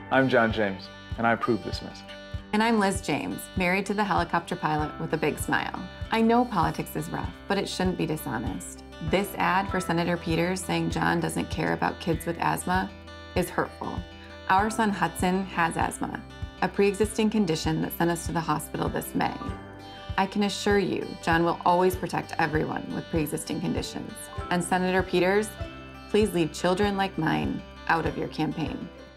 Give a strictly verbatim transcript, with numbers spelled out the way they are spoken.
I'm John James, and I approve this message. And I'm Liz James, married to the helicopter pilot with a big smile. I know politics is rough, but it shouldn't be dishonest. This ad for Senator Peters saying John doesn't care about kids with asthma is hurtful. Our son Hudson has asthma, a pre-existing condition that sent us to the hospital this May. I can assure you, John will always protect everyone with pre-existing conditions. And Senator Peters, please leave children like mine out of your campaign.